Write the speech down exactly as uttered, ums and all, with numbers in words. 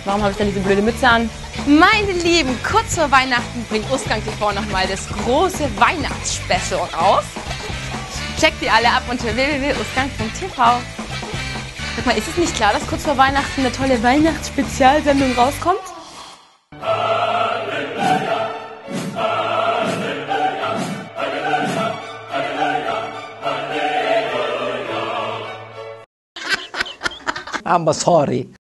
Warum habe ich denn diese blöde Mütze an? Meine Lieben, kurz vor Weihnachten bringt Usgang T V nochmal das große Weihnachtsspecial raus. Checkt die alle ab unter w w w punkt usgang punkt t v. Sag mal, ist es nicht klar, dass kurz vor Weihnachten eine tolle Weihnachtsspezialsendung rauskommt? I'm sorry.